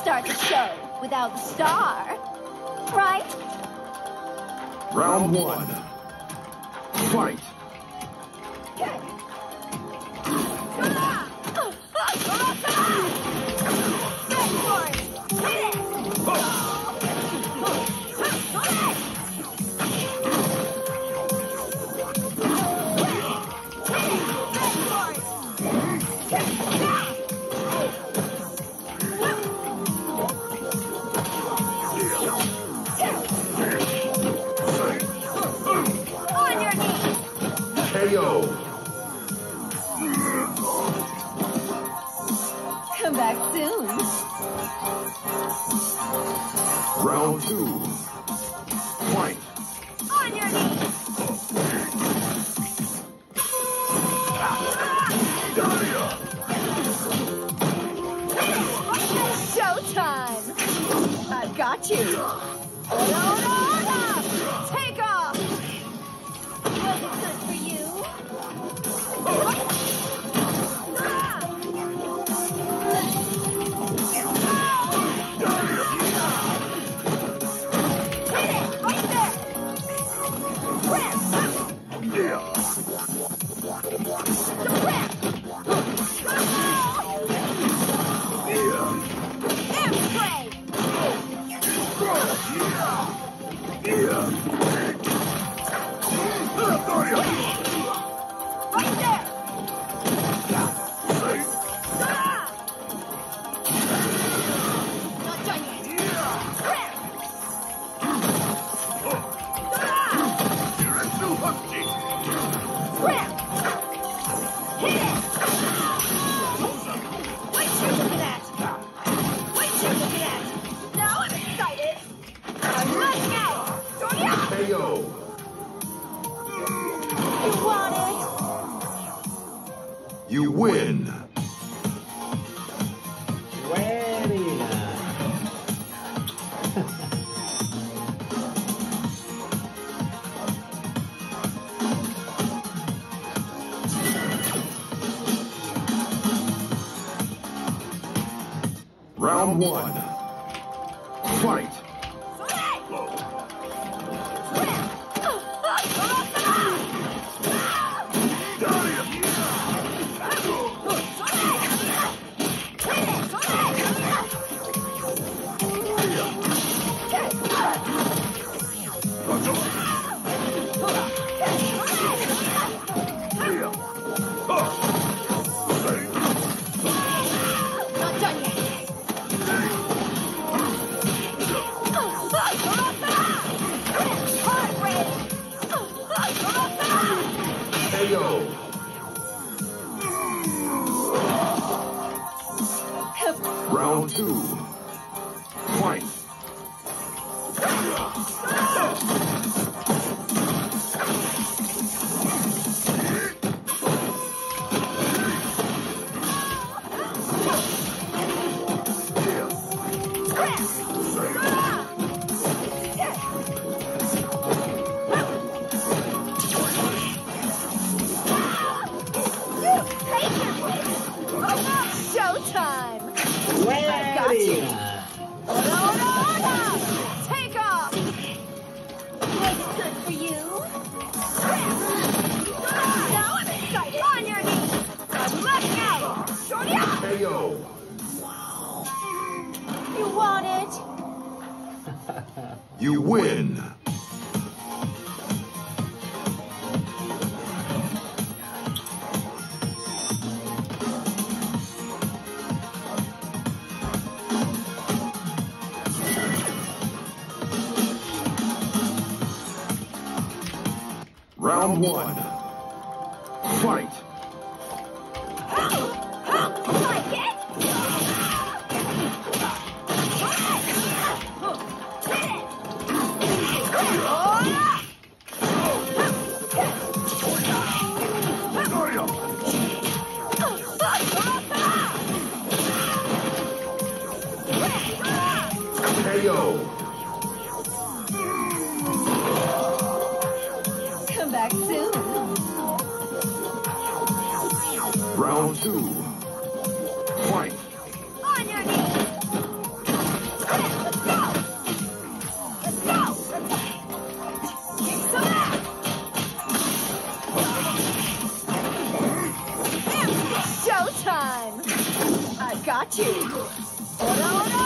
start the show without the star, right? Round one. Fight. KO. Come back soon. Round two. Fight. On your knees. Showtime. I've got you. Take off. Was it good for you? You win. Very nice. Round one. Fight. Round two. Fight. Showtime! Very got you. nice. Take off! Was it good for you? Now I'm excited! On your knees! Let's go! KO. You want it? You win. Round one. Fight. Like it? KO. Come back soon. Round two. Fight. On your knees. got you! Ora, ora!